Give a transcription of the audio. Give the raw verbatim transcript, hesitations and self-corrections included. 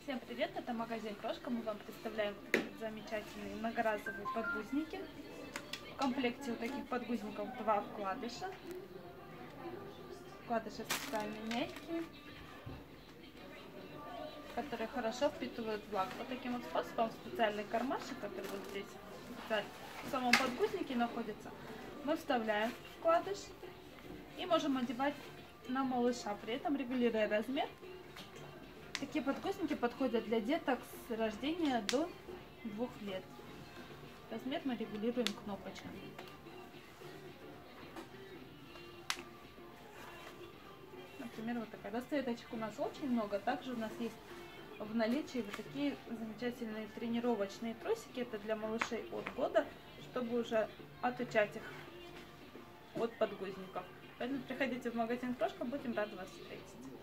Всем привет, это магазин Крошка. Мы вам представляем вот такие замечательные многоразовые подгузники. В комплекте у таких подгузников два вкладыша. Вкладыши специально мягкие, которые хорошо впитывают влагу. Вот таким вот способом специальный кармашек, который вот здесь в самом подгузнике находится, мы вставляем вкладыш и можем одевать на малыша, при этом регулируя размер. Такие подгузники подходят для деток с рождения до двух лет. Размер мы регулируем кнопочками. Например, вот такая. Расцветочек у нас очень много. Также у нас есть в наличии вот такие замечательные тренировочные трусики. Это для малышей от года, чтобы уже отучать их от подгузников. Поэтому приходите в магазин Крошка, будем рады вас встретить.